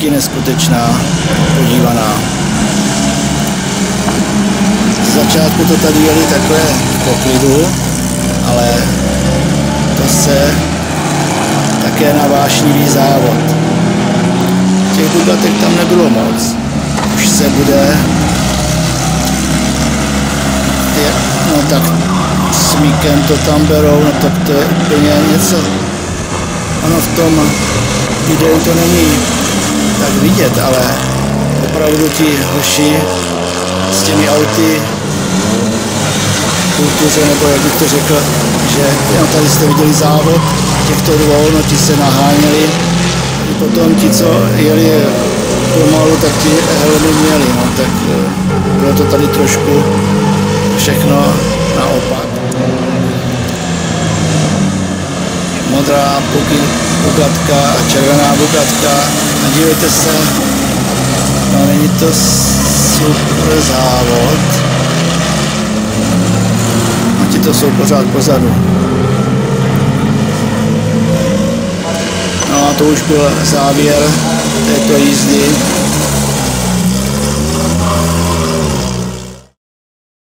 taky neskutečná, podívaná. Z začátku to tady jeli takhle v poklidu, ale to se také na vášnivý závod. Těch Bugatek tam nebylo moc. Už se bude, no tak smíkem to tam berou, no tak to je úplně něco. Ono v tom videu to není tak vidět, ale opravdu ti hoši s těmi auty kultuře, nebo jak bych to řekl, že no, tady jste viděli závod těchto dvou, no ti se naháněli, i potom ti, co jeli pomalu, tak ti helmy měli, no tak bylo to tady trošku všechno naopak. Modrá Bugatka a červená Bugatka, a dívejte se, no není to super závod, a ti to jsou pořád pozadu. No a to už byl závěr této jízdy.